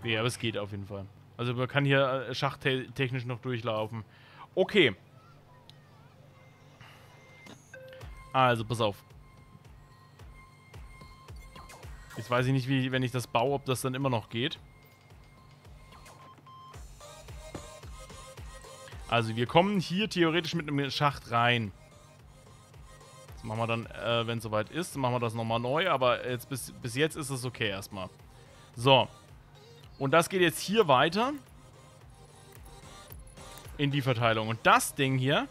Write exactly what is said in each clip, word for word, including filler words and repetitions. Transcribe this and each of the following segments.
Nee, aber es geht auf jeden Fall. Also man kann hier schachttechnisch noch durchlaufen. Okay. Also, pass auf. Jetzt weiß ich nicht, wie, wenn ich das baue, ob das dann immer noch geht. Also, wir kommen hier theoretisch mit einem Schacht rein. Das machen wir dann, äh, wenn es soweit ist. Dann machen wir das nochmal neu. Aber jetzt bis, bis jetzt ist es okay erstmal. So. Und das geht jetzt hier weiter. In die Verteilung. Und das Ding hier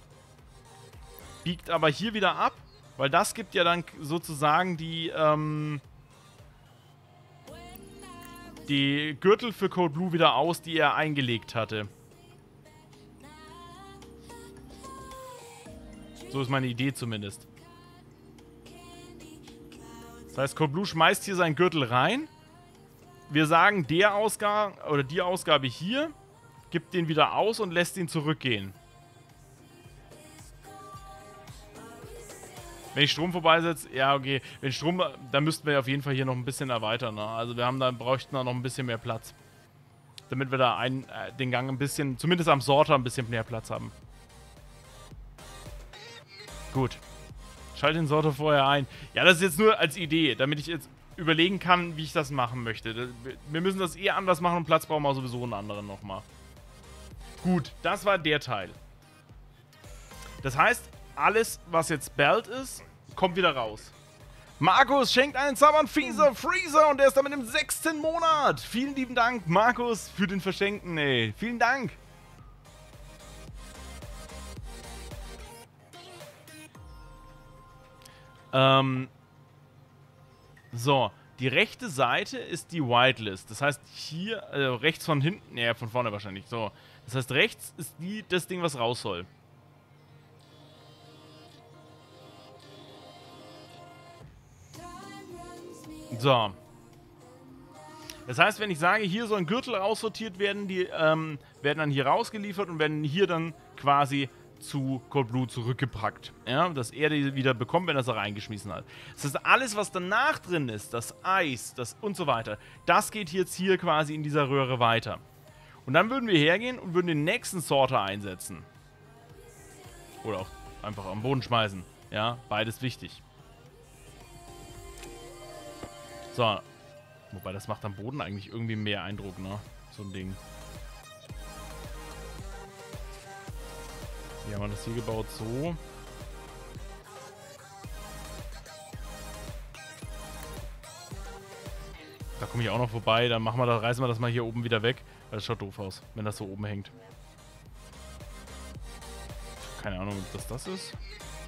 biegt aber hier wieder ab. Weil das gibt ja dann sozusagen die, ähm... die Gürtel für Code Blue wieder aus, die er eingelegt hatte. So ist meine Idee zumindest. Das heißt, Code Blue schmeißt hier seinen Gürtel rein. Wir sagen, der Ausgabe oder die Ausgabe hier gibt den wieder aus und lässt ihn zurückgehen. Wenn ich Strom vorbeisetze, ja okay, wenn Strom, dann müssten wir auf jeden Fall hier noch ein bisschen erweitern. Ne? Also wir haben dann bräuchten da noch ein bisschen mehr Platz. Damit wir da einen, äh, den Gang ein bisschen, zumindest am Sorter ein bisschen mehr Platz haben. Gut. Schalte den Sorter vorher ein. Ja, das ist jetzt nur als Idee, damit ich jetzt überlegen kann, wie ich das machen möchte. Wir müssen das eh anders machen und Platz brauchen wir sowieso einen anderen nochmal. Gut, das war der Teil. Das heißt, alles, was jetzt Belt ist, kommt wieder raus. Markus schenkt einen Summon Freezer Freezer und der ist damit im sechsten Monat. Vielen lieben Dank, Markus, für den Verschenkten, ey. Vielen Dank. Ähm, so, die rechte Seite ist die Whitelist. Das heißt, hier, äh, rechts von hinten, ja, von vorne wahrscheinlich. So, das heißt, rechts ist die, das Ding, was raus soll. So. Das heißt, wenn ich sage, hier soll ein Gürtel aussortiert werden, die ähm, werden dann hier rausgeliefert und werden hier dann quasi zu Code Blue zurückgepackt. Ja, dass er die wieder bekommt, wenn er es da reingeschmissen hat. Das heißt, alles, was danach drin ist, das Eis, das und so weiter, das geht jetzt hier quasi in dieser Röhre weiter. Und dann würden wir hergehen und würden den nächsten Sorter einsetzen. Oder auch einfach am Boden schmeißen. Ja, beides wichtig. So. Wobei, das macht am Boden eigentlich irgendwie mehr Eindruck, ne? So ein Ding. Wie haben wir das hier gebaut? So. Da komme ich auch noch vorbei. Dann machen wir das, reißen wir das mal hier oben wieder weg. Weil das schaut doof aus, wenn das so oben hängt. Keine Ahnung, ob das das ist.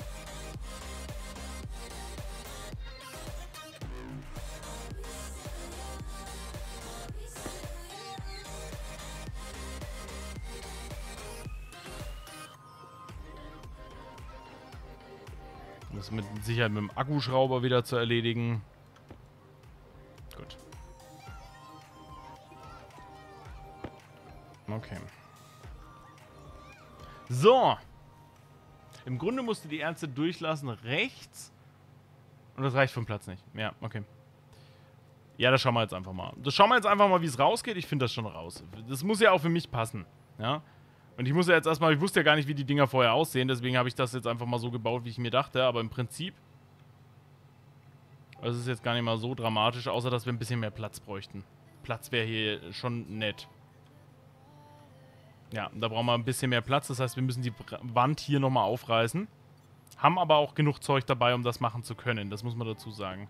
Das mit Sicherheit mit dem Akkuschrauber wieder zu erledigen. Gut. Okay. So. Im Grunde musste die Ärzte durchlassen rechts. Und das reicht vom Platz nicht. Ja, okay. Ja, das schauen wir jetzt einfach mal. Das schauen wir jetzt einfach mal, wie es rausgeht. Ich finde das schon raus. Das muss ja auch für mich passen. Ja. Und ich muss ja jetzt erstmal, ich wusste ja gar nicht, wie die Dinger vorher aussehen, deswegen habe ich das jetzt einfach mal so gebaut, wie ich mir dachte, aber im Prinzip, das ist jetzt gar nicht mal so dramatisch, außer dass wir ein bisschen mehr Platz bräuchten. Platz wäre hier schon nett. Ja, da brauchen wir ein bisschen mehr Platz, das heißt, wir müssen die Wand hier nochmal aufreißen. Haben aber auch genug Zeug dabei, um das machen zu können, das muss man dazu sagen.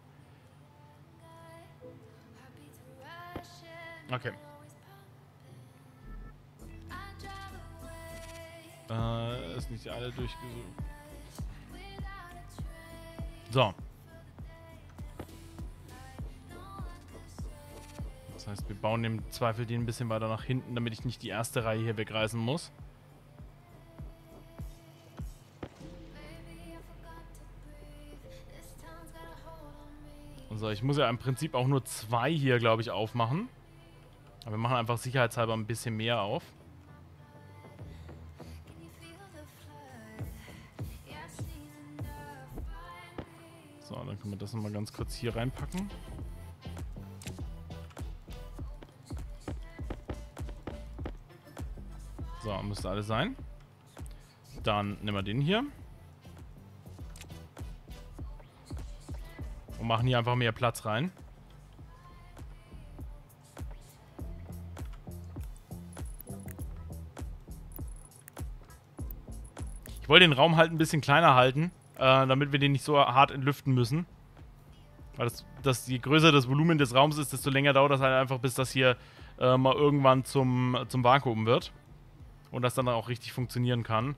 Okay. Äh, ist nicht alle durchgesucht. So. Das heißt, wir bauen im Zweifel den ein bisschen weiter nach hinten, damit ich nicht die erste Reihe hier wegreißen muss. So, ich muss ja im Prinzip auch nur zwei hier, glaube ich, aufmachen. Aber wir machen einfach sicherheitshalber ein bisschen mehr auf. So, dann können wir das nochmal ganz kurz hier reinpacken. So, müsste alles sein. Dann nehmen wir den hier. Und machen hier einfach mehr Platz rein. Ich wollte den Raum halt ein bisschen kleiner halten, äh, damit wir den nicht so hart entlüften müssen. Weil das, das, je größer das Volumen des Raums ist, desto länger dauert das halt einfach, bis das hier äh, mal irgendwann zum, zum Vakuum wird. Und das dann auch richtig funktionieren kann.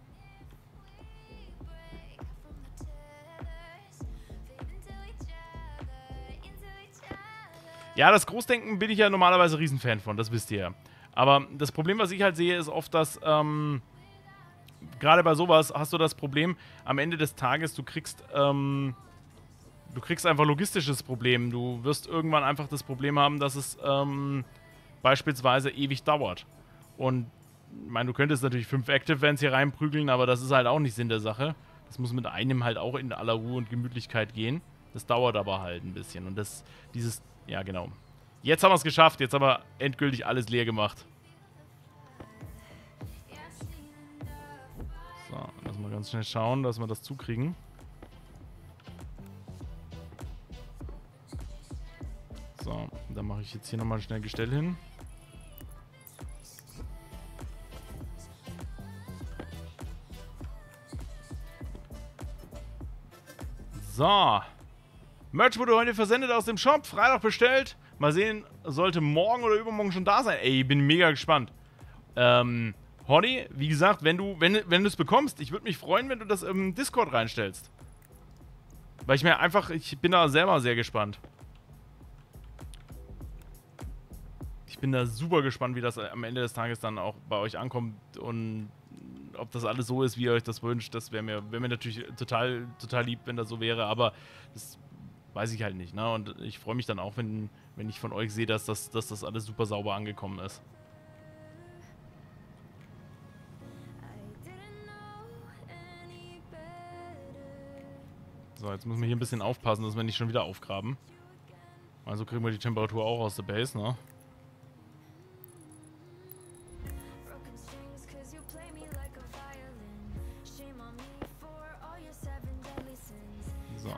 Ja, das Großdenken bin ich ja normalerweise Riesenfan von, das wisst ihr ja. Aber das Problem, was ich halt sehe, ist oft, dass, ähm, gerade bei sowas hast du das Problem, am Ende des Tages, du kriegst, ähm, du kriegst einfach logistisches Problem. Du wirst irgendwann einfach das Problem haben, dass es, ähm, beispielsweise ewig dauert. Und, ich meine, du könntest natürlich fünf Active Vents hier reinprügeln, aber das ist halt auch nicht Sinn der Sache. Das muss mit einem halt auch in aller Ruhe und Gemütlichkeit gehen. Das dauert aber halt ein bisschen. Und das, dieses, ja genau. Jetzt haben wir es geschafft, jetzt haben wir endgültig alles leer gemacht. So, lass mal ganz schnell schauen, dass wir das zukriegen. So, dann mache ich jetzt hier nochmal schnell Gestell hin. So. Merch wurde heute versendet aus dem Shop, Freitag bestellt. Mal sehen, sollte morgen oder übermorgen schon da sein. Ey, ich bin mega gespannt. Ähm, Honey, wie gesagt, wenn du wenn, wenn du es bekommst, ich würde mich freuen, wenn du das im Discord reinstellst. Weil ich mir einfach, ich bin da selber sehr gespannt. Ich bin da super gespannt, wie das am Ende des Tages dann auch bei euch ankommt und ob das alles so ist, wie ihr euch das wünscht. Das wäre mir, wär mir natürlich total, total lieb, wenn das so wäre, aber das weiß ich halt nicht, ne? Und ich freue mich dann auch, wenn, wenn ich von euch sehe, dass das, dass das alles super sauber angekommen ist. So, jetzt müssen wir hier ein bisschen aufpassen, dass wir nicht schon wieder aufgraben. Also kriegen wir die Temperatur auch aus der Base, ne? So.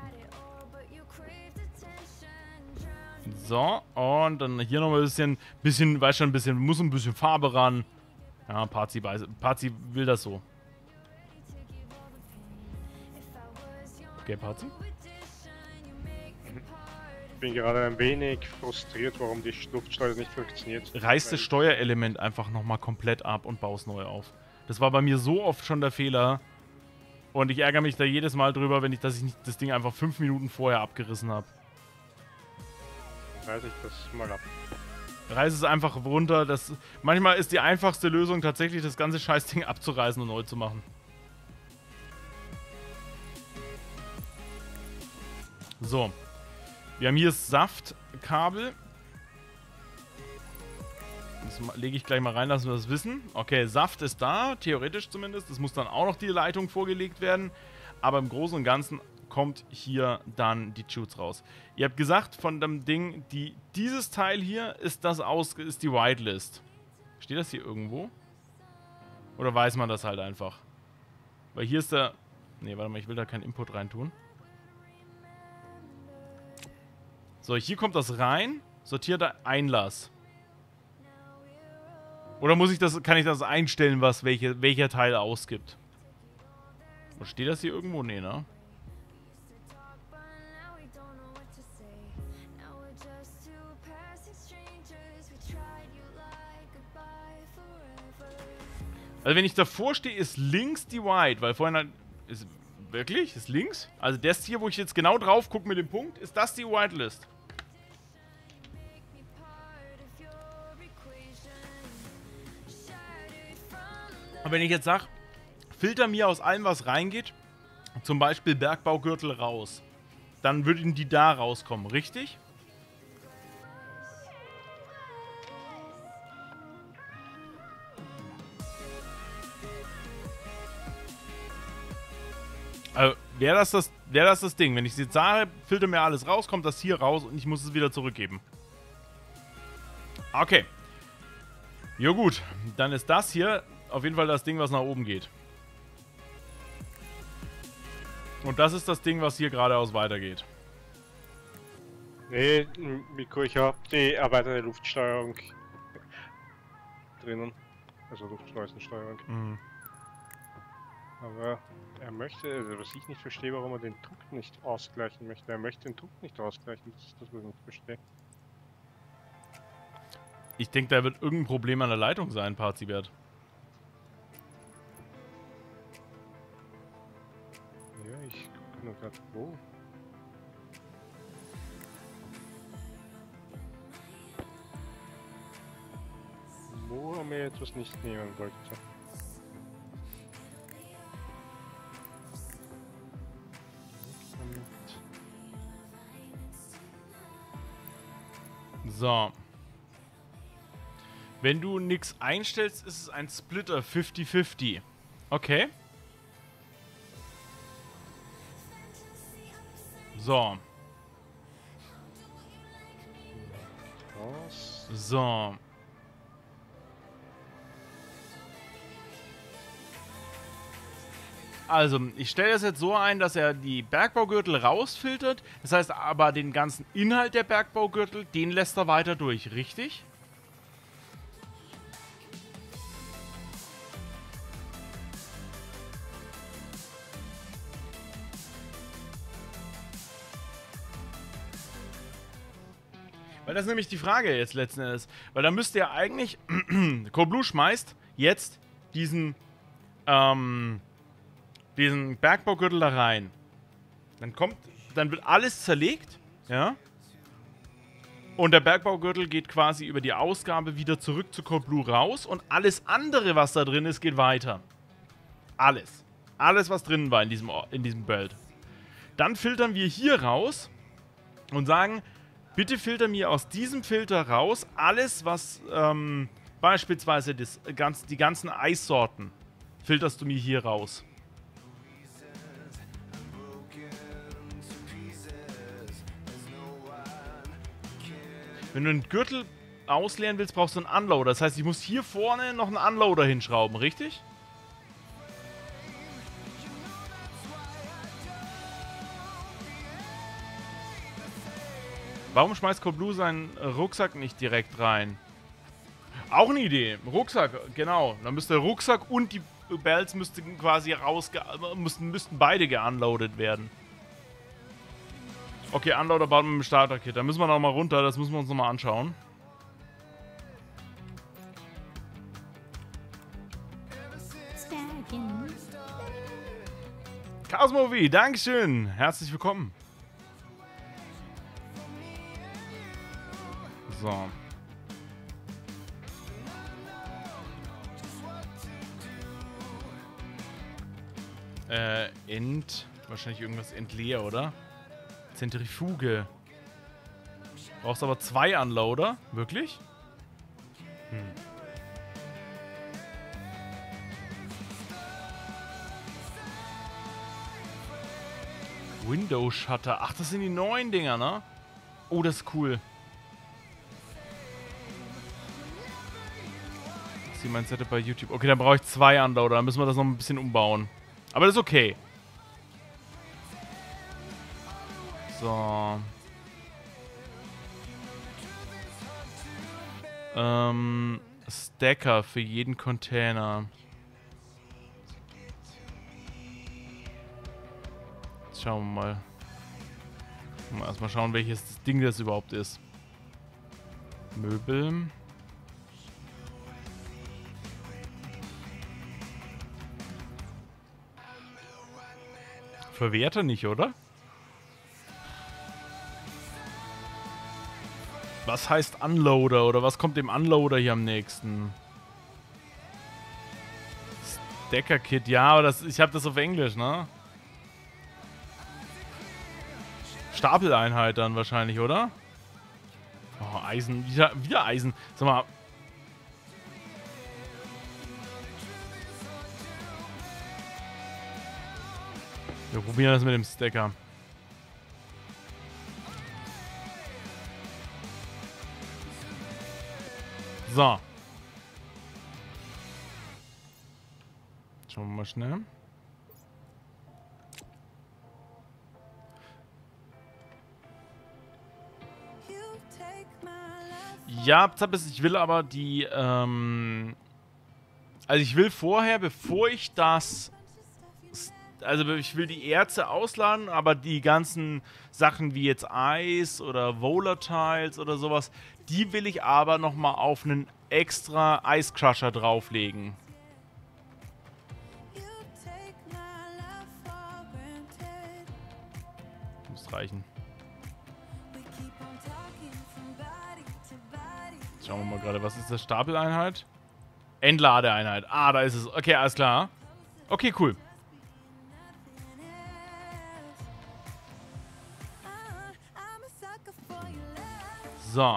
So, und dann hier nochmal ein bisschen, bisschen, weiß schon, ein bisschen, muss ein bisschen Farbe ran. Ja, Parzi, weiß, Parzi will das so. Okay, Parzi? Ich bin gerade ein wenig frustriert, warum die Luftsteuer nicht funktioniert. Reiß das Steuerelement einfach nochmal komplett ab und baue es neu auf. Das war bei mir so oft schon der Fehler. Und ich ärgere mich da jedes Mal drüber, wenn ich, dass ich nicht das Ding einfach fünf Minuten vorher abgerissen habe. Reiß ich das mal ab. Reiß es einfach runter. Das, manchmal ist die einfachste Lösung tatsächlich, das ganze Scheißding abzureißen und neu zu machen. So. Wir haben hier das Saftkabel. Das lege ich gleich mal rein, lassen wir das wissen. Okay, Saft ist da, theoretisch zumindest. Es muss dann auch noch die Leitung vorgelegt werden. Aber im Großen und Ganzen kommt hier dann die Chutes raus. Ihr habt gesagt von dem Ding, die, dieses Teil hier ist das aus, ist die Whitelist. Steht das hier irgendwo? Oder weiß man das halt einfach? Weil hier ist der... Ne, warte mal, ich will da keinen Input rein tun. So, hier kommt das rein. Sortierter Einlass. Oder muss ich das, kann ich das einstellen, was welche, welcher Teil ausgibt? Oder steht das hier irgendwo? Nee, ne? Also wenn ich davor stehe, ist links die White, weil vorhin halt... Ist, wirklich? Ist links? Also das hier, wo ich jetzt genau drauf gucke mit dem Punkt, ist das die Whitelist? Und wenn ich jetzt sage, filter mir aus allem, was reingeht, zum Beispiel Bergbaugürtel raus, dann würden die da rauskommen, richtig? Also, wäre das, das, wär das das Ding? Wenn ich jetzt sage, filter mir alles raus, kommt das hier raus und ich muss es wieder zurückgeben. Okay. Jo gut, dann ist das hier auf jeden Fall das Ding, was nach oben geht. Und das ist das Ding, was hier geradeaus weitergeht. Nee, Miko, ich habe die erweiterte Luftsteuerung drinnen. Also Luftschleusensteuerung. Mhm. Aber er möchte, also was ich nicht verstehe, warum er den Druck nicht ausgleichen möchte. Er möchte den Druck nicht ausgleichen, das ist das, was ich nicht verstehe. Ich denke, da wird irgendein Problem an der Leitung sein, Parzibert. Ja, ich gucke nur gerade wo. Wo er mir etwas nicht nehmen wollte. So. Wenn du nichts einstellst, ist es ein Splitter fünfzig fünfzig. Okay. So. Raus. So. Also, ich stelle das jetzt so ein, dass er die Bergbaugürtel rausfiltert. Das heißt aber, den ganzen Inhalt der Bergbaugürtel, den lässt er weiter durch, richtig? Weil das ist nämlich die Frage jetzt letzten Endes. Weil da müsste ja eigentlich... Cold Blue schmeißt jetzt diesen... Ähm... diesen Bergbaugürtel da rein. Dann kommt, dann wird alles zerlegt, ja. Und der Bergbaugürtel geht quasi über die Ausgabe wieder zurück zu Cold Blue raus und alles andere, was da drin ist, geht weiter. Alles. Alles, was drin war in diesem, in diesem Belt. Dann filtern wir hier raus und sagen, bitte filter mir aus diesem Filter raus alles, was ähm, beispielsweise das, ganz, die ganzen Eissorten filterst du mir hier raus. Wenn du einen Gürtel ausleeren willst, brauchst du einen Unloader. Das heißt, ich muss hier vorne noch einen Unloader hinschrauben, richtig? Warum schmeißt Cold Blue seinen Rucksack nicht direkt rein? Auch eine Idee. Rucksack, genau. Dann müsste der Rucksack und die Belts müssten quasi rausge... müssten, müssten beide geunloadet werden. Okay, Unloader baut mit dem Starter-Kit. Da müssen wir noch mal runter. Das müssen wir uns noch mal anschauen. Cosmovi, Dankeschön. Herzlich willkommen. So. Äh, End... Wahrscheinlich irgendwas entleer, oder? Zentrifuge. Brauchst aber zwei Unloader. Wirklich? Hm. Window Shutter. Ach, das sind die neuen Dinger, ne? Oh, das ist cool. Ich sehe mein Setup bei YouTube. Okay, dann brauche ich zwei Unloader. Dann müssen wir das noch ein bisschen umbauen. Aber das ist okay. So. Ähm, Stacker für jeden Container. Jetzt schauen wir mal. Mal erstmal schauen, welches Ding das überhaupt ist. Möbel. Verwerter nicht, oder? Was heißt Unloader oder was kommt dem Unloader hier am nächsten? Stacker-Kit, ja, aber das, ich habe das auf Englisch, ne? Stapeleinheit dann wahrscheinlich, oder? Oh, Eisen, wieder, wieder Eisen. Sag mal. Wir probieren das mit dem Stacker. So. Schauen wir mal schnell. Ja, Zappes, ich will aber die, ähm... Also ich will vorher, bevor ich das... Also ich will die Erze ausladen, aber die ganzen Sachen wie jetzt Eis oder Volatiles oder sowas, die will ich aber nochmal auf einen extra Eiscrusher drauflegen. Muss reichen. Schauen wir mal gerade, was ist das? Stapeleinheit? Entladeeinheit. Ah, da ist es. Okay, alles klar. Okay, cool. So.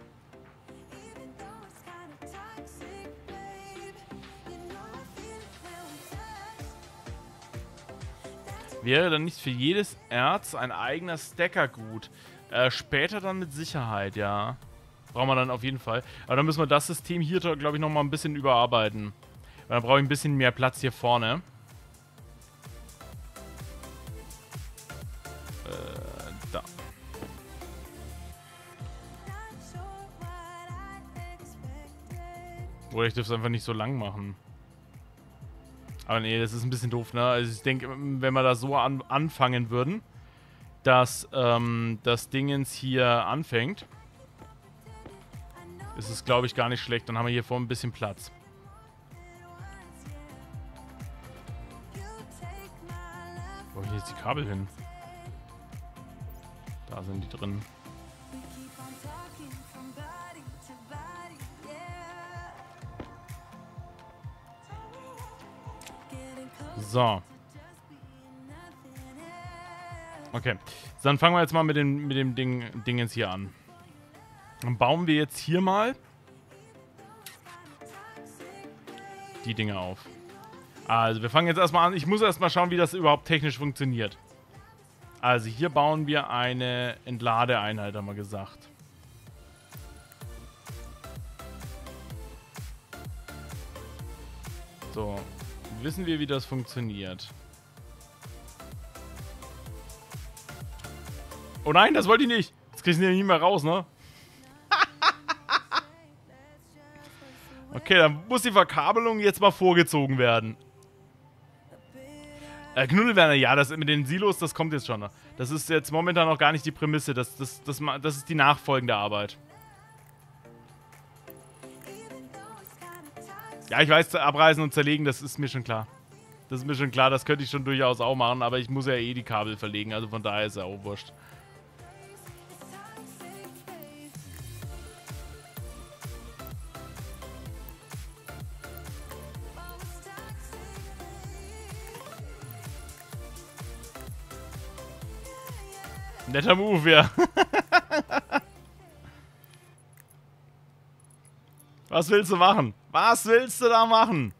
Wäre dann nicht für jedes Erz ein eigener Stacker gut? Äh, später dann mit Sicherheit, ja. Brauchen wir dann auf jeden Fall. Aber dann müssen wir das System hier, glaube ich, nochmal ein bisschen überarbeiten. Weil dann brauche ich ein bisschen mehr Platz hier vorne. Äh, da. Oder ich dürfte es einfach nicht so lang machen. Aber nee, das ist ein bisschen doof, ne? Also ich denke, wenn wir da so an, anfangen würden, dass ähm, das Dingens hier anfängt, ist es, glaube ich, gar nicht schlecht. Dann haben wir hier vorne ein bisschen Platz. Wo habe ich jetzt die Kabel hin? Da sind die drin. So. Okay. Dann fangen wir jetzt mal mit dem, mit dem Ding, Dingens hier an. Dann bauen wir jetzt hier mal die Dinge auf. Also wir fangen jetzt erstmal an. Ich muss erstmal schauen, wie das überhaupt technisch funktioniert. Also hier bauen wir eine Entladeeinheit, haben wir gesagt. So. Wissen wir, wie das funktioniert? Oh nein, das wollte ich nicht. Jetzt kriegst du den nicht mehr raus, ne? Okay, dann muss die Verkabelung jetzt mal vorgezogen werden. Äh, Knuddelwerner, ja, das mit den Silos, das kommt jetzt schon. Ne? Das ist jetzt momentan noch gar nicht die Prämisse. Das, das, das, das ist die nachfolgende Arbeit. Ja, ich weiß, abreißen und zerlegen, das ist mir schon klar. Das ist mir schon klar, das könnte ich schon durchaus auch machen, aber ich muss ja eh die Kabel verlegen, also von daher ist ja auch wurscht. Netter Move, ja. Was willst du machen? Was willst du da machen?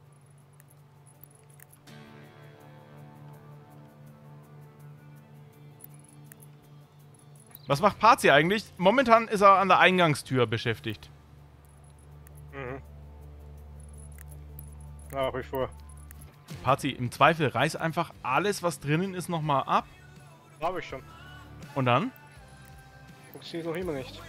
Was macht Parzi eigentlich? Momentan ist er an der Eingangstür beschäftigt. Mhm. Nach wie vor. Parzi, im Zweifel reiß einfach alles, was drinnen ist, nochmal ab. Habe ich schon. Und dann? Funktioniert noch immer nicht.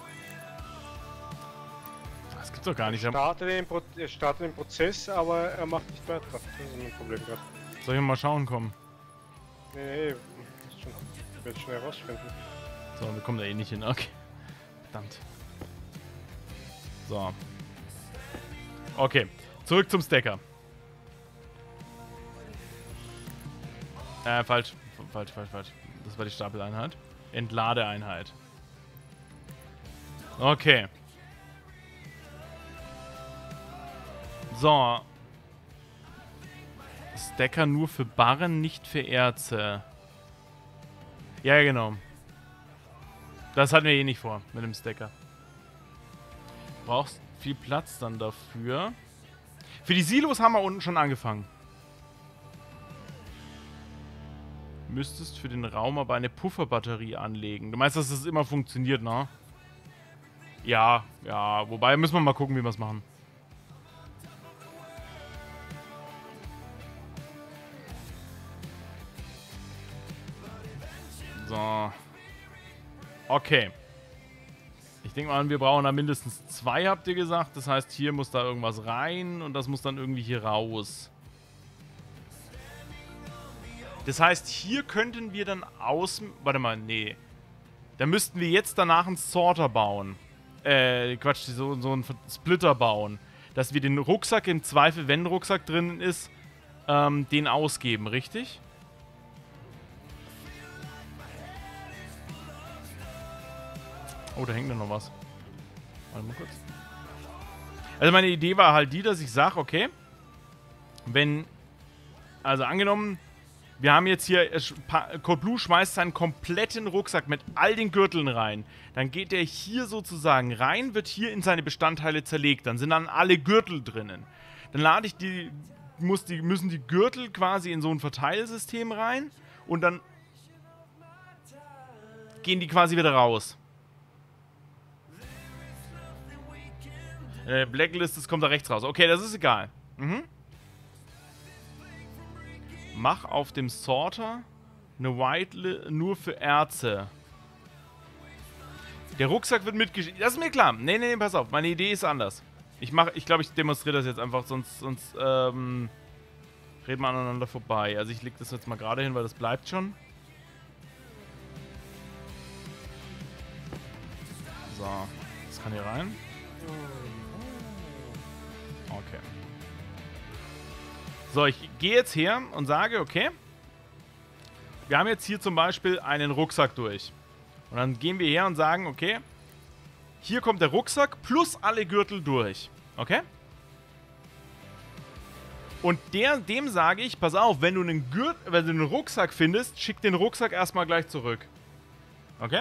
Das gibt's doch gar nicht. Er startet den, Pro er startet den Prozess, aber er macht nicht weiter. Das ist ein Problem gerade. Soll ich mal schauen kommen? Nee, nee, das schon, ich werde schnell herausfinden. So, wir kommen da eh nicht hin. Okay. Verdammt. So. Okay. Zurück zum Stacker. Äh, falsch. Falsch, falsch, falsch. Das war die Stapeleinheit. Entladeeinheit. Okay. So. Stacker nur für Barren, nicht für Erze. Ja, genau. Das hatten wir eh nicht vor mit dem Stacker. Du brauchst viel Platz dann dafür. Für die Silos haben wir unten schon angefangen. Müsstest für den Raum aber eine Pufferbatterie anlegen. Du meinst, dass das immer funktioniert, ne? Ja, ja. Wobei müssen wir mal gucken, wie wir es machen. So. Okay. Ich denke mal, wir brauchen da mindestens zwei, habt ihr gesagt. Das heißt, hier muss da irgendwas rein und das muss dann irgendwie hier raus. Das heißt, hier könnten wir dann außen... Warte mal, nee. Da müssten wir jetzt danach einen Sorter bauen. Äh, Quatsch, so, so einen Splitter bauen. Dass wir den Rucksack im Zweifel, wenn ein Rucksack drin ist, ähm, den ausgeben, richtig? Oh, da hängt noch was. Warte mal kurz. Also meine Idee war halt die, dass ich sage, okay, wenn, also angenommen, wir haben jetzt hier, Code Blue schmeißt seinen kompletten Rucksack mit all den Gürteln rein. Dann geht der hier sozusagen rein, wird hier in seine Bestandteile zerlegt. Dann sind dann alle Gürtel drinnen. Dann lade ich die, muss die, müssen die Gürtel quasi in so ein Verteilsystem rein und dann gehen die quasi wieder raus. Äh, Blacklist, das kommt da rechts raus. Okay, das ist egal. Mhm. Mach auf dem Sorter eine White nur für Erze. Der Rucksack wird mitgeschickt. Das ist mir klar. Nee, nee, nee, pass auf. Meine Idee ist anders. Ich mache, ich glaube, ich demonstriere das jetzt einfach, sonst, sonst, ähm, reden wir aneinander vorbei. Also ich lege das jetzt mal gerade hin, weil das bleibt schon. So, das kann hier rein. Okay. So, ich gehe jetzt her und sage, okay, wir haben jetzt hier zum Beispiel einen Rucksack durch. Und dann gehen wir her und sagen, okay, hier kommt der Rucksack plus alle Gürtel durch. Okay? Und der, dem sage ich, pass auf, wenn du einen Gürt, wenn du einen Rucksack findest, schick den Rucksack erstmal gleich zurück. Okay?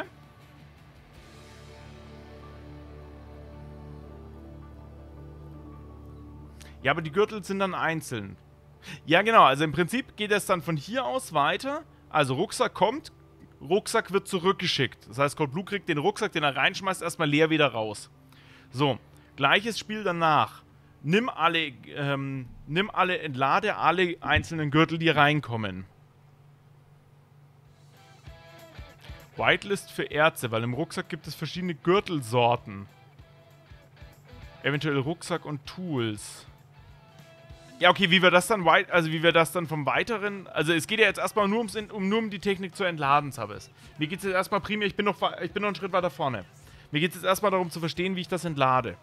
Ja, aber die Gürtel sind dann einzeln. Ja, genau. Also im Prinzip geht es dann von hier aus weiter. Also Rucksack kommt, Rucksack wird zurückgeschickt. Das heißt, Code Blue kriegt den Rucksack, den er reinschmeißt, erstmal leer wieder raus. So, gleiches Spiel danach. Nimm alle, ähm, nimm alle, entlade alle einzelnen Gürtel, die reinkommen. Whitelist für Erze, weil im Rucksack gibt es verschiedene Gürtelsorten. Eventuell Rucksack und Tools. Ja, okay, wie wir das dann weit, also wie wir das dann vom Weiteren, also es geht ja jetzt erstmal nur, ums, um, nur um die Technik zu entladen, Zabbes. Mir geht es jetzt erstmal primär, ich bin, noch, ich bin noch einen Schritt weiter vorne. Mir geht es jetzt erstmal darum zu verstehen, wie ich das entlade.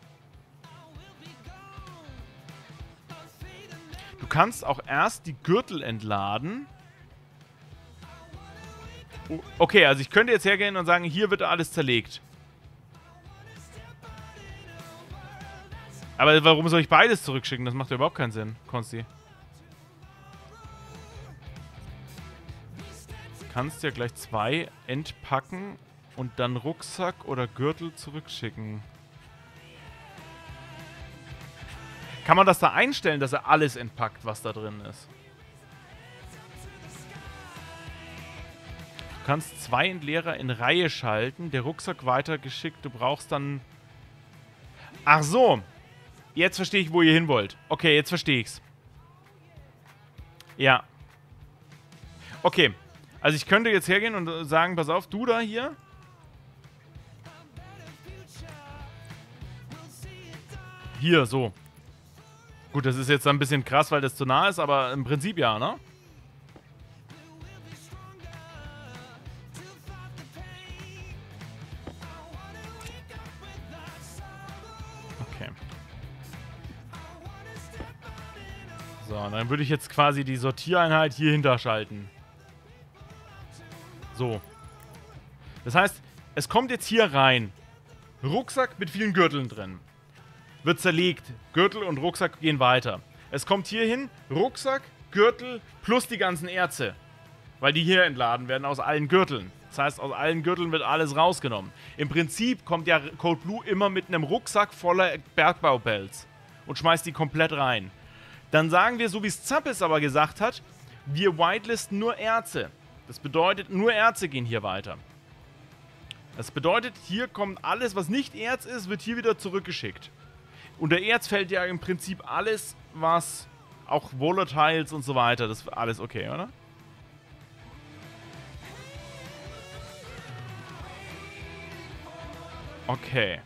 Du kannst auch erst die Gürtel entladen. Okay, also ich könnte jetzt hergehen und sagen, hier wird alles zerlegt. Aber warum soll ich beides zurückschicken? Das macht ja überhaupt keinen Sinn, Konsti. Du kannst ja gleich zwei entpacken und dann Rucksack oder Gürtel zurückschicken. Kann man das da einstellen, dass er alles entpackt, was da drin ist? Du kannst zwei Entleerer in Reihe schalten, der Rucksack weitergeschickt, du brauchst dann... Ach so! Jetzt verstehe ich, wo ihr hin wollt. Okay, jetzt verstehe ich's. Ja. Okay. Also ich könnte jetzt hergehen und sagen, pass auf, du da hier. Hier, so. Gut, das ist jetzt ein bisschen krass, weil das zu nah ist, aber im Prinzip ja, ne? Okay. So, und dann würde ich jetzt quasi die Sortiereinheit hier hinterschalten. So. Das heißt, es kommt jetzt hier rein. Rucksack mit vielen Gürteln drin. Wird zerlegt. Gürtel und Rucksack gehen weiter. Es kommt hier hin, Rucksack, Gürtel plus die ganzen Erze. Weil die hier entladen werden aus allen Gürteln. Das heißt, aus allen Gürteln wird alles rausgenommen. Im Prinzip kommt ja Code Blue immer mit einem Rucksack voller Bergbaupelz und schmeißt die komplett rein. Dann sagen wir, so wie es Zappes aber gesagt hat, wir whitelisten nur Erze. Das bedeutet, nur Erze gehen hier weiter. Das bedeutet, hier kommt alles, was nicht Erz ist, wird hier wieder zurückgeschickt. Unter Erz fällt ja im Prinzip alles, was auch Volatiles und so weiter. Das ist alles okay, oder? Okay.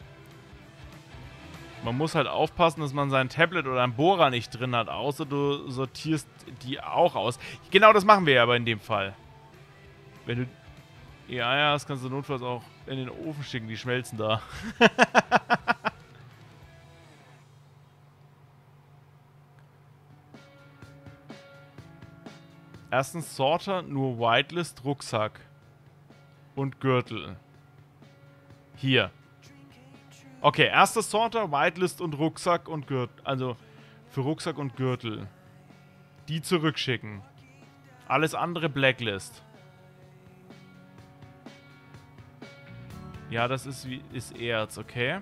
Man muss halt aufpassen, dass man sein Tablet oder ein Bohrer nicht drin hat, außer du sortierst die auch aus. Genau das machen wir ja aber in dem Fall. Wenn du... Ja, ja, das kannst du notfalls auch in den Ofen schicken, die schmelzen da. Erstens Sorter, nur Whitelist, Rucksack und Gürtel. Hier. Okay, erstes Sorter, Whitelist und Rucksack und Gürtel. Also für Rucksack und Gürtel. Die zurückschicken. Alles andere Blacklist. Ja, das ist, wie, ist Erz, okay.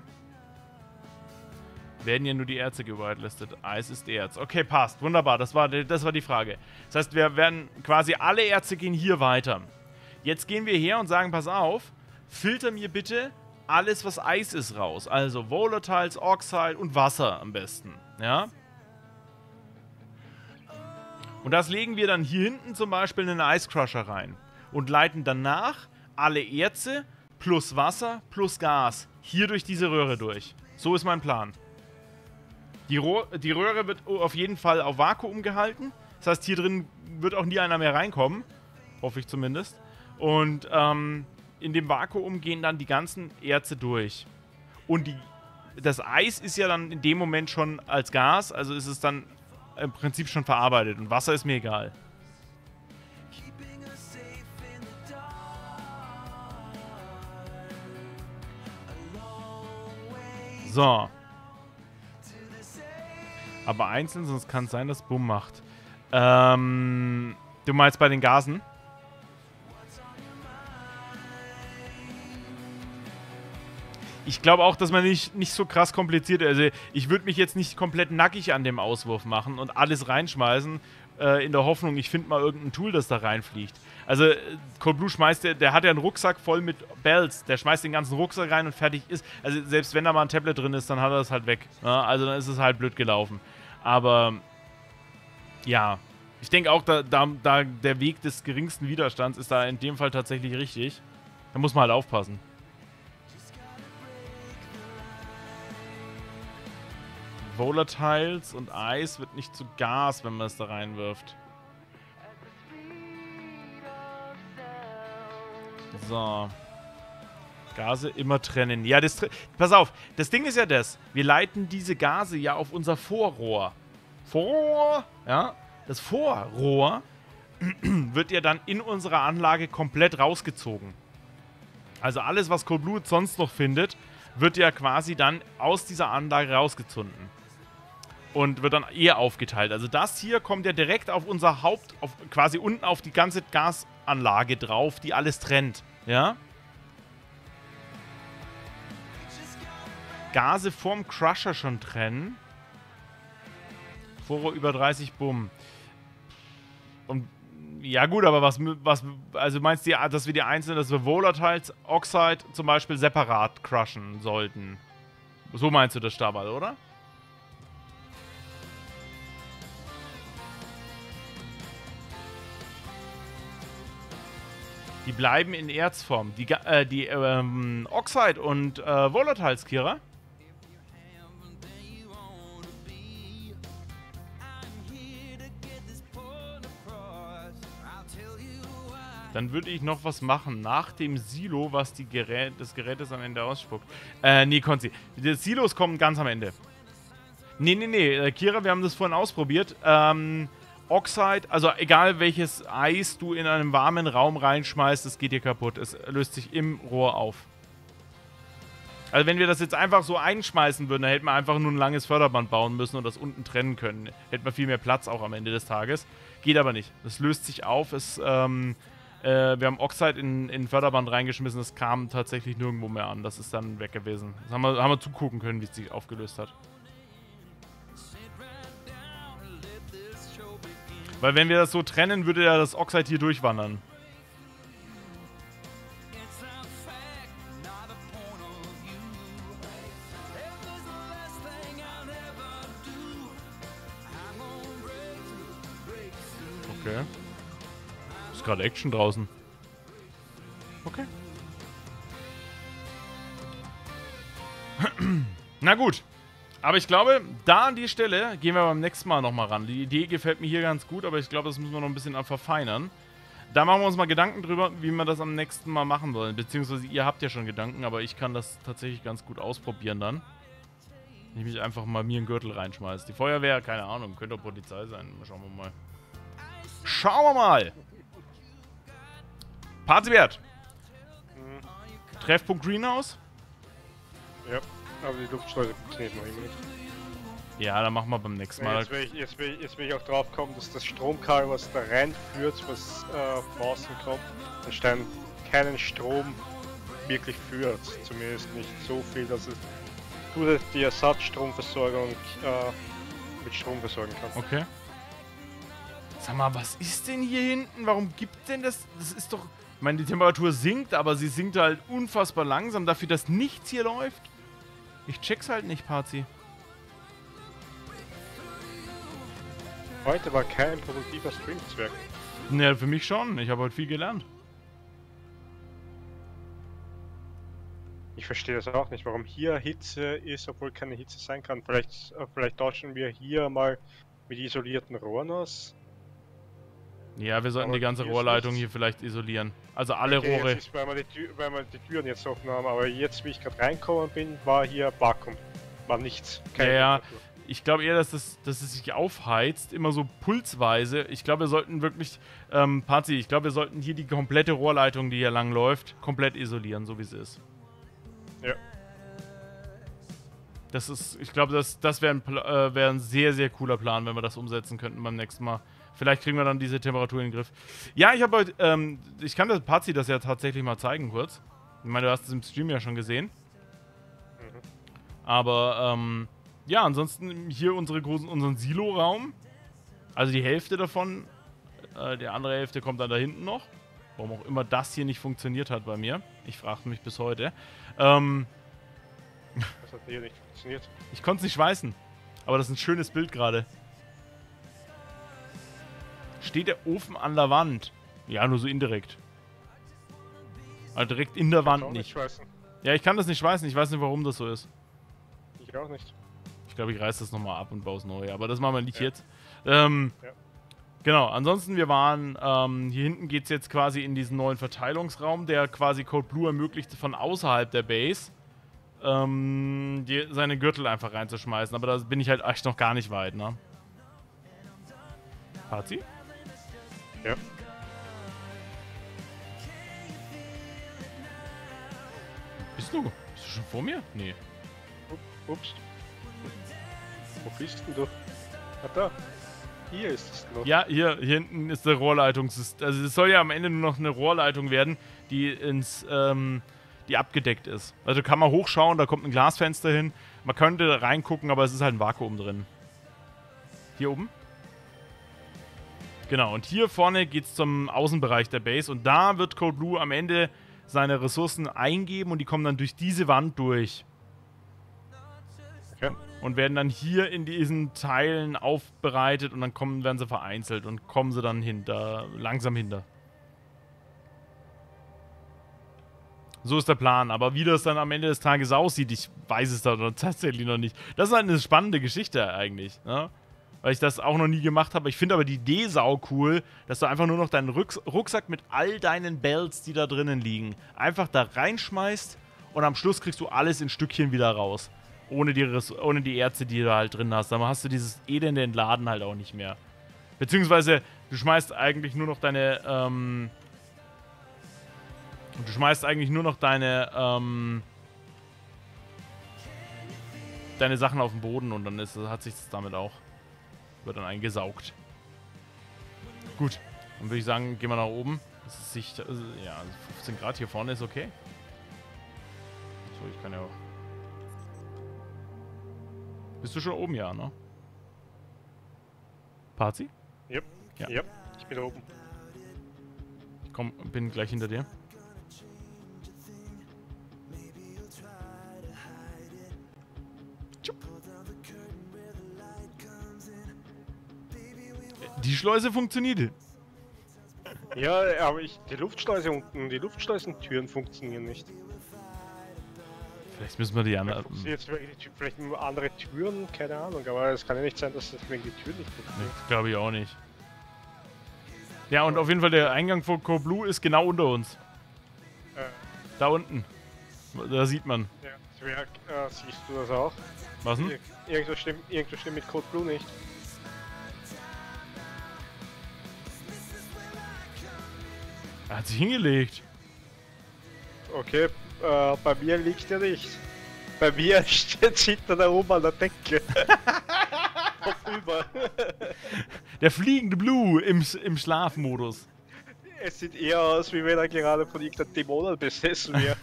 Werden ja nur die Erze gewhitelistet. Eis ist Erz. Okay, passt. Wunderbar, das war, das war die Frage. Das heißt, wir werden quasi alle Erze gehen hier weiter. Jetzt gehen wir her und sagen, pass auf, filter mir bitte alles, was Eis ist, raus. Also Volatiles, Oxide und Wasser am besten. Ja. Und das legen wir dann hier hinten zum Beispiel in einen Ice Crusher rein. Und leiten danach alle Erze plus Wasser plus Gas hier durch diese Röhre durch. So ist mein Plan. Die, Roh die Röhre wird auf jeden Fall auf Vakuum gehalten. Das heißt, hier drin wird auch nie einer mehr reinkommen. Hoffe ich zumindest. Und ähm, in dem Vakuum gehen dann die ganzen Erze durch. Und die, das Eis ist ja dann in dem Moment schon als Gas. Also ist es dann im Prinzip schon verarbeitet. Und Wasser ist mir egal. So. Aber einzeln, sonst kann es sein, dass Bumm macht. Ähm, du meinst bei den Gasen? Ich glaube auch, dass man nicht, nicht so krass kompliziert ist. Also ich würde mich jetzt nicht komplett nackig an dem Auswurf machen und alles reinschmeißen, äh, in der Hoffnung, ich finde mal irgendein Tool, das da reinfliegt. Also Cold Blue schmeißt, der, der hat ja einen Rucksack voll mit Bells. Der schmeißt den ganzen Rucksack rein und fertig ist. Also selbst wenn da mal ein Tablet drin ist, dann hat er das halt weg. Ja, also dann ist es halt blöd gelaufen. Aber ja, ich denke auch, da, da, da der Weg des geringsten Widerstands ist da in dem Fall tatsächlich richtig. Da muss man halt aufpassen. Volatiles und Eis wird nicht zu Gas, wenn man es da reinwirft. So. Gase immer trennen. Ja, das... Pass auf, das Ding ist ja das. Wir leiten diese Gase ja auf unser Vorrohr. Vorrohr, ja. Das Vorrohr wird ja dann in unserer Anlage komplett rausgezogen. Also alles, was Cold Blue sonst noch findet, wird ja quasi dann aus dieser Anlage rausgezunden. Und wird dann eher aufgeteilt. Also das hier kommt ja direkt auf unser Haupt... Auf, quasi unten auf die ganze Gasanlage drauf, die alles trennt. Ja? Gase vorm Crusher schon trennen. Vorrohr über dreißig Bumm. Und ja gut, aber was, was also meinst du, dass wir die einzelnen, dass wir Volatiles, Oxide zum Beispiel separat crushen sollten? So meinst du das, Stabal, oder? Die bleiben in Erzform. Die, äh, die ähm, Oxide und äh, Volatiles, Kira. Dann würde ich noch was machen nach dem Silo, was die Gerät, das Gerät ist am Ende ausspuckt. Äh, nee, Konzi. Die Silos kommen ganz am Ende. Nee, nee, nee. Äh, Kira, wir haben das vorhin ausprobiert. Ähm... Oxide, also egal welches Eis du in einem warmen Raum reinschmeißt, es geht dir kaputt. Es löst sich im Rohr auf. Also wenn wir das jetzt einfach so einschmeißen würden, dann hätten wir einfach nur ein langes Förderband bauen müssen und das unten trennen können. Hätten wir viel mehr Platz auch am Ende des Tages. Geht aber nicht. Das löst sich auf. Es, ähm, äh, wir haben Oxide in, in ein Förderband reingeschmissen. Es kam tatsächlich nirgendwo mehr an. Das ist dann weg gewesen. Das haben wir, haben wir zugucken können, wie es sich aufgelöst hat. Weil wenn wir das so trennen, würde ja das Oxide hier durchwandern. Okay. Ist gerade Action draußen. Okay. Na gut. Aber ich glaube, da an die Stelle gehen wir beim nächsten Mal nochmal ran. Die Idee gefällt mir hier ganz gut, aber ich glaube, das müssen wir noch ein bisschen verfeinern. Da machen wir uns mal Gedanken drüber, wie wir das am nächsten Mal machen wollen. Beziehungsweise ihr habt ja schon Gedanken, aber ich kann das tatsächlich ganz gut ausprobieren dann. Wenn ich mich einfach mal mir einen Gürtel reinschmeiße. Die Feuerwehr, keine Ahnung, könnte auch Polizei sein. Schauen wir mal. Schauen wir mal! Parziwert! Hm. Treffpunkt Greenhouse? Ja, aber die Luftschleuse funktioniert noch immer nicht. Ja, dann machen wir beim nächsten Mal. Jetzt will ich, jetzt will ich, jetzt will ich auch drauf kommen, dass das Stromkabel, was da reinführt, was äh, von außen kommt, anscheinend keinen Strom wirklich führt. Zumindest nicht so viel, dass es zusätzlich die Ersatzstromversorgung äh, mit Strom versorgen kann. Okay. Sag mal, was ist denn hier hinten? Warum gibt denn das? Das ist doch... Ich meine, die Temperatur sinkt, aber sie sinkt halt unfassbar langsam dafür, dass nichts hier läuft. Ich check's halt nicht, Parzi. Heute war kein produktiver Streamzwerg. Ne, für mich schon. Ich habe heute viel gelernt. Ich verstehe das auch nicht, warum hier Hitze ist, obwohl keine Hitze sein kann. Vielleicht, äh, vielleicht tauschen wir hier mal mit isolierten Rohren aus. Ja, wir sollten Aber die ganze hier ist Rohrleitung nichts. hier vielleicht isolieren. Also alle Okay, Rohre. jetzt ist, weil, wir die Tür, weil wir die Türen jetzt offen haben, aber jetzt, wie ich gerade reinkommen bin, war hier Vakuum. War nichts. Keine Ja, ja. Temperatur. Ich glaube eher, dass, das, dass es sich aufheizt, immer so pulsweise. Ich glaube, wir sollten wirklich, ähm, Parzi, ich glaube, wir sollten hier die komplette Rohrleitung, die hier lang läuft, komplett isolieren, so wie es ist. Ja. Das ist, ich glaube, das, das wäre ein, Pla- äh, wär ein sehr, sehr cooler Plan, wenn wir das umsetzen könnten beim nächsten Mal. Vielleicht kriegen wir dann diese Temperatur in den Griff. Ja, ich habe heute, ähm, ich kann das Parzi das ja tatsächlich mal zeigen kurz. Ich meine, du hast es im Stream ja schon gesehen. Mhm. Aber, ähm, ja, ansonsten hier unsere großen, unseren Silo-Raum. Also die Hälfte davon. Äh, die andere Hälfte kommt dann da hinten noch. Warum auch immer das hier nicht funktioniert hat bei mir. Ich frage mich bis heute. Ähm, Das hat hier nicht funktioniert. ich konnte es nicht schweißen. Aber das ist ein schönes Bild gerade. Steht der Ofen an der Wand? Ja, nur so indirekt. Also direkt in der Wand Auch nicht. schweißen. Ja, ich kann das nicht schweißen. Ich weiß nicht, warum das so ist. Ich auch nicht. Ich glaube, ich reiß das nochmal ab und baue es neu. Aber das machen wir nicht Ja. jetzt. Ähm, Ja. Genau, ansonsten, wir waren, ähm, hier hinten geht es jetzt quasi in diesen neuen Verteilungsraum, der quasi Code Blue ermöglicht, von außerhalb der Base ähm, die, seine Gürtel einfach reinzuschmeißen. Aber da bin ich halt echt noch gar nicht weit, ne? Parzi? Ja. Bist du? Bist du schon vor mir? Nee. Ups. Wo bist denn du? Ah, da. Hier ist es noch. Ja, hier, hier hinten ist der Rohrleitungssystem. Also es soll ja am Ende nur noch eine Rohrleitung werden, die ins, ähm, die abgedeckt ist. Also kann man hochschauen, da kommt ein Glasfenster hin. Man könnte reingucken, aber es ist halt ein Vakuum drin. Hier oben? Genau, und hier vorne geht es zum Außenbereich der Base und da wird Code Blue am Ende seine Ressourcen eingeben und die kommen dann durch diese Wand durch. Okay. Und werden dann hier in diesen Teilen aufbereitet und dann kommen, werden sie vereinzelt und kommen sie dann hinter, langsam hinter. So ist der Plan, aber wie das dann am Ende des Tages aussieht, ich weiß es da tatsächlich noch nicht. Das ist halt eine spannende Geschichte eigentlich, ne? Weil ich das auch noch nie gemacht habe. Ich finde aber die Idee sau cool, dass du einfach nur noch deinen Rucks Rucksack mit all deinen Bells, die da drinnen liegen, einfach da reinschmeißt und am Schluss kriegst du alles in Stückchen wieder raus. Ohne die, Res ohne die Erze, die du halt drin hast. Dann hast du dieses elende Entladen halt auch nicht mehr. Beziehungsweise, du schmeißt eigentlich nur noch deine, ähm... Du schmeißt eigentlich nur noch deine, ähm... deine Sachen auf den Boden und dann ist, hat sich das damit auch... Wird dann eingesaugt. Gut, dann würde ich sagen, gehen wir nach oben. Das ist sich, also, ja, fünfzehn Grad hier vorne ist okay. So, ich kann ja auch... Bist du schon oben, ja, ne? Parzi? Yep. Ja. Yep. Ich bin oben. Ich komm, bin gleich hinter dir. Die Schleuse funktioniert. Ja, aber ich, die Luftschleuse unten, die Luftschleusentüren funktionieren nicht. Vielleicht müssen wir die anderen... Jetzt vielleicht nur andere Türen, keine Ahnung, aber es kann ja nicht sein, dass das wegen die Tür nicht funktioniert. Nee, glaube ich auch nicht. Ja, und auf jeden Fall der Eingang von Code Blue ist genau unter uns. Äh. Da unten. Da sieht man. Ja, Zwerg, äh, siehst du das auch? Was denn? Ir irgendwas stimmt, irgendwas stimmt mit Code Blue nicht. Er hat sich hingelegt. Okay, äh, bei mir liegt er nicht. Bei mir steht hinter da oben an der Decke. Kopfüber. Der fliegende Blue im, im Schlafmodus. Es sieht eher aus, wie wenn er gerade von irgendeinem Dämonen besessen wäre.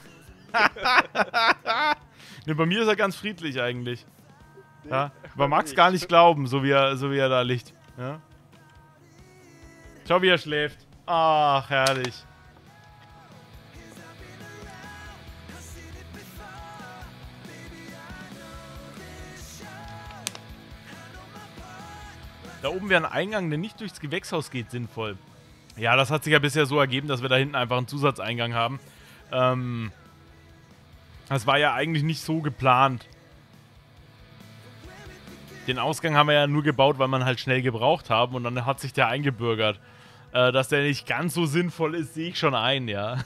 Ne, bei mir ist er ganz friedlich eigentlich. Nee, Ja, man mag es gar nicht glauben, so wie er, so wie er da liegt. Ja? Schau, wie er schläft. Ach, herrlich. Da oben wäre ein Eingang, der nicht durchs Gewächshaus geht, sinnvoll. Ja, das hat sich ja bisher so ergeben, dass wir da hinten einfach einen Zusatzeingang haben. Ähm, das war ja eigentlich nicht so geplant. Den Ausgang haben wir ja nur gebaut, weil man halt schnell gebraucht haben und dann hat sich der eingebürgert. Äh, dass der nicht ganz so sinnvoll ist, sehe ich schon ein, ja.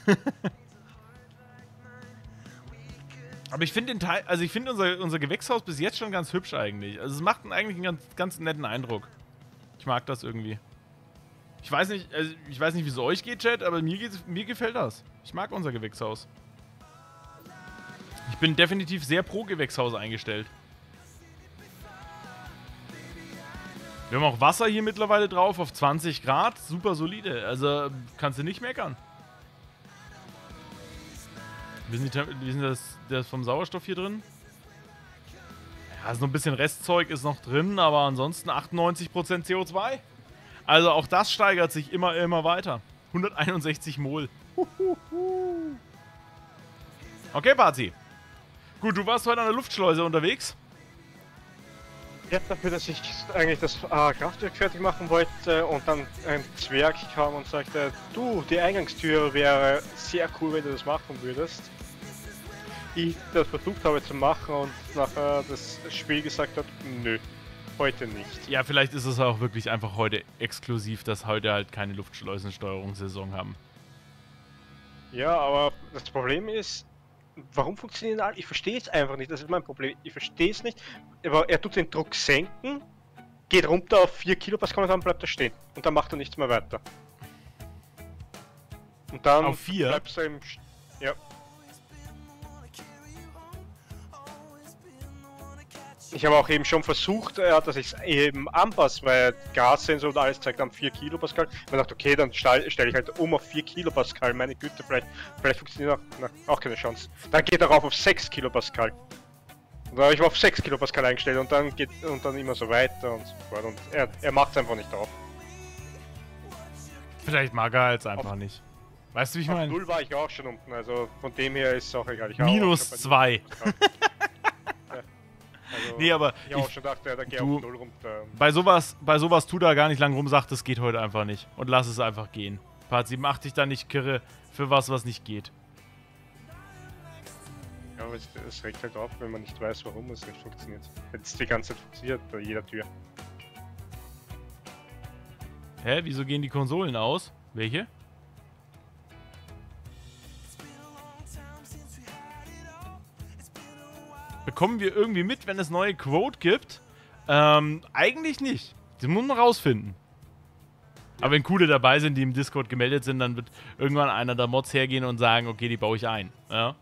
Aber ich finde den Teil, also ich finde unser, unser Gewächshaus bis jetzt schon ganz hübsch eigentlich. Also es macht einen, eigentlich einen ganz, ganz netten Eindruck. Ich mag das irgendwie. Ich weiß nicht, also ich weiß nicht, wie es euch geht, Chat, aber mir, geht's, mir gefällt das. Ich mag unser Gewächshaus. Ich bin definitiv sehr pro Gewächshaus eingestellt. Wir haben auch Wasser hier mittlerweile drauf auf zwanzig Grad. Super solide. Also kannst du nicht meckern. Wie sind, die, wie sind das, das vom Sauerstoff hier drin? Ja, also noch ein bisschen Restzeug ist noch drin, aber ansonsten achtundneunzig Prozent C O zwei. Also auch das steigert sich immer, immer weiter. hunderteinundsechzig Mol. Okay, Party. Gut, du warst heute an der Luftschleuse unterwegs. Ja, dafür, dass ich eigentlich das äh, Kraftwerk fertig machen wollte und dann ein Zwerg kam und sagte, du, die Eingangstür wäre sehr cool, wenn du das machen würdest. Ich das versucht habe zu machen und nachher das Spiel gesagt hat, nö, heute nicht. Ja, vielleicht ist es auch wirklich einfach heute exklusiv, dass heute halt keine Luftschleusensteuerungssaison haben. Ja, aber das Problem ist, warum funktionieren alle? Ich verstehe es einfach nicht, das ist mein Problem. Ich verstehe es nicht. Aber er tut den Druck senken, geht runter auf vier Kilopascal und dann bleibt er stehen. Und dann macht er nichts mehr weiter. Und dann auf vier? Bleibst du im... Ja. Ich habe auch eben schon versucht, ja, dass ich es eben anpasse, weil Gassensor und alles zeigt dann vier Kilopascal. Man dachte, okay, dann stelle stell ich halt um auf vier Kilopascal. Meine Güte, vielleicht, vielleicht funktioniert auch, na, auch keine Chance. Dann geht er rauf auf sechs Kilopascal. Und dann habe ich auf sechs Kilopascal eingestellt und dann geht und dann immer so weiter und so fort. Und er, er macht es einfach nicht auf. Vielleicht mag er jetzt einfach auf, nicht. Weißt du, wie ich auf meine? null war ich auch schon unten, also von dem her ist es auch egal. Ich Minus zwei. Also, nee, aber ich auch schon dachte, da geh du, auf null runter. Bei sowas, bei sowas tu da gar nicht lang rum, sagt, das geht heute einfach nicht. Und lass es einfach gehen. Part sieben, mach dich da nicht kirre für was, was nicht geht. Ja, aber es, es regt halt auf, wenn man nicht weiß, warum es nicht funktioniert. Wenn es die ganze Zeit funktioniert, bei jeder Tür. Hä, wieso gehen die Konsolen aus? Welche? Bekommen wir irgendwie mit, wenn es neue Quote gibt? Ähm, eigentlich nicht. Die muss man rausfinden. Aber wenn coole dabei sind, die im Discord gemeldet sind, dann wird irgendwann einer der Mods hergehen und sagen, okay, die baue ich ein. Ja.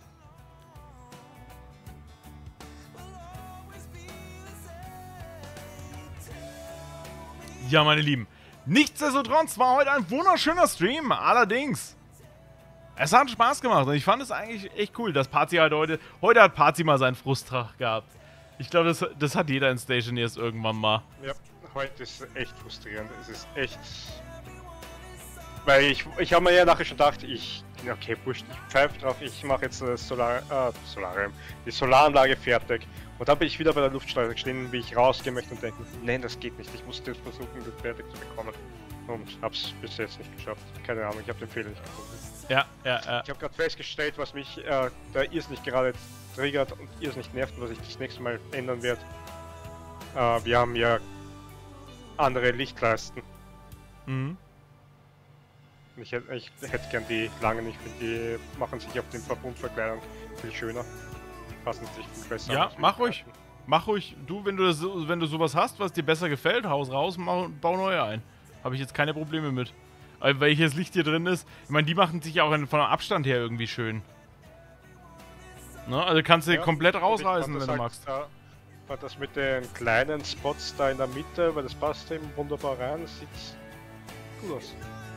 Ja, meine Lieben. Nichtsdestotrotz war heute ein wunderschöner Stream. Allerdings. Es hat Spaß gemacht und ich fand es eigentlich echt cool, dass Party halt heute... Heute hat Party mal seinen Frusttag gehabt. Ich glaube, das, das hat jeder in Stationeers irgendwann mal. Ja, heute ist es echt frustrierend. Es ist echt... Weil ich, ich habe mir ja nachher schon gedacht, ich... Okay, wurscht, ich pfeife drauf, ich mache jetzt das Solar... Äh, Solarium. Die Solaranlage fertig. Und dann bin ich wieder bei der Luftschleuse gestanden, wie ich rausgehen möchte und denke, nein, das geht nicht. Ich musste jetzt versuchen, das fertig zu bekommen. Und hab's bis jetzt nicht geschafft. Keine Ahnung, ich habe den Fehler nicht gefunden. Ja, ja, ja. Ich habe gerade festgestellt, was mich äh, da irrsinnig gerade triggert und irrsinnig nervt und was ich das nächste Mal ändern werde. Äh, wir haben ja andere Lichtleisten. Mhm. Ich hätte ich hätt gern die langen, ich finde, die machen sich auf den Verbundverkleidung viel schöner. Passen sich viel besser Ja, an. mach ruhig. Mach ruhig. Du, wenn du, das, wenn du sowas hast, was dir besser gefällt, haus raus, mach, bau neue ein. Habe ich jetzt keine Probleme mit. Aber welches Licht hier drin ist, ich meine, die machen sich ja auch von der Abstand her irgendwie schön. Ne? Also kannst du Ja, komplett rausreißen, wenn das du halt, magst. Da, war das mit den kleinen Spots da in der Mitte, weil das passt eben wunderbar rein, das sieht gut aus.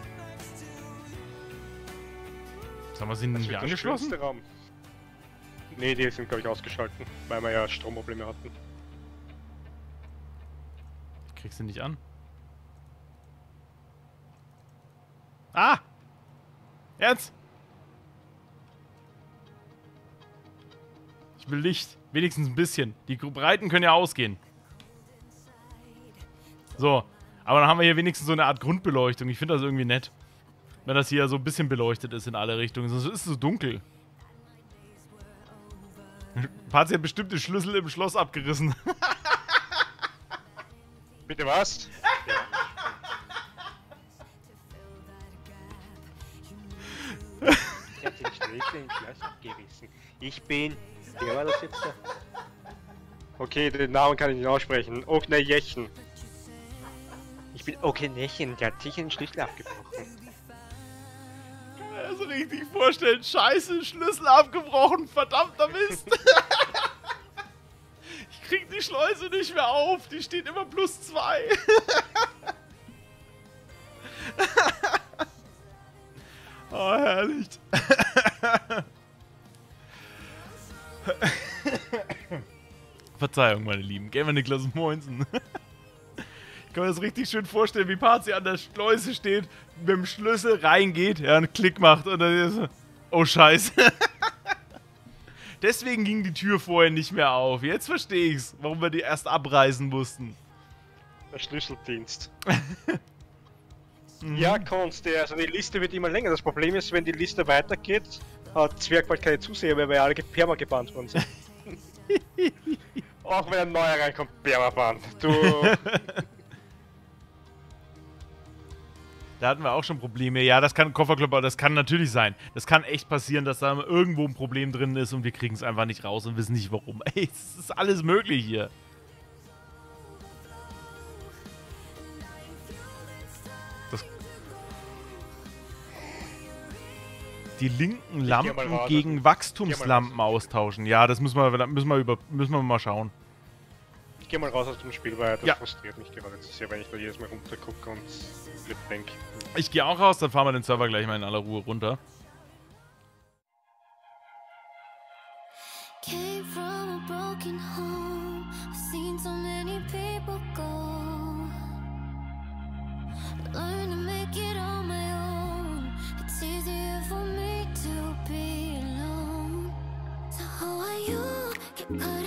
Haben wir sie nicht wird der angeschlossen? schönste Raum. Nee, die sind glaube ich ausgeschalten, weil wir ja Stromprobleme hatten. Kriegst du nicht an. Ah! Jetzt! Ich will Licht. Wenigstens ein bisschen. Die Breiten können ja ausgehen. So. Aber dann haben wir hier wenigstens so eine Art Grundbeleuchtung. Ich finde das irgendwie nett. Wenn das hier so ein bisschen beleuchtet ist in alle Richtungen. Sonst ist es so dunkel. Pazi hat bestimmt den Schlüssel im Schloss abgerissen. Bitte was? Ja. Ich hab den Schlüssel im Schloss abgerissen. Ich bin... Wer war das jetzt da? Okay, den Namen kann ich nicht aussprechen. Oknejechen. Ich bin Oknejechen, der hat sich den Schlüssel abgebrochen. Also richtig vorstellen. Scheiße, Schlüssel abgebrochen. Verdammter Mist. Ich krieg die Schleuse nicht mehr auf. Die steht immer plus zwei. Oh, herrlich. Verzeihung, meine Lieben. Gehen wir Niklas Moinsen. Ich kann mir das richtig schön vorstellen, wie Pazi an der Schleuse steht, mit dem Schlüssel reingeht, ja, einen Klick macht und dann ist so, oh Scheiße. Deswegen ging die Tür vorher nicht mehr auf. Jetzt verstehe ich's, warum wir die erst abreißen mussten. Der Schlüsseldienst. Ja, Konsti, also die Liste wird immer länger. Das Problem ist, wenn die Liste weitergeht, hat Zwerg bald keine Zuseher, weil wir ja alle Perma gebannt worden sind. Auch wenn ein neuer reinkommt, Perma-Band. Du... Da hatten wir auch schon Probleme. Ja, das kann Kofferklopper, das kann natürlich sein. Das kann echt passieren, dass da irgendwo ein Problem drin ist und wir kriegen es einfach nicht raus und wissen nicht warum. Ey, es ist alles möglich hier. Das Die linken Lampen raus, gegen also, Wachstumslampen austauschen. Ja, das müssen wir, müssen wir, über, müssen wir mal schauen. Ich geh mal raus aus dem Spiel, weil das ja. frustriert mich gerade zu sehr, wenn ich da jedes Mal runtergucke und denke. Ich gehe auch raus, dann fahren wir den Server gleich mal in aller Ruhe runter. Came from a broken home. I've seen so many people go. Learn to make it on my own. It's easier for me to be alone. So how are you?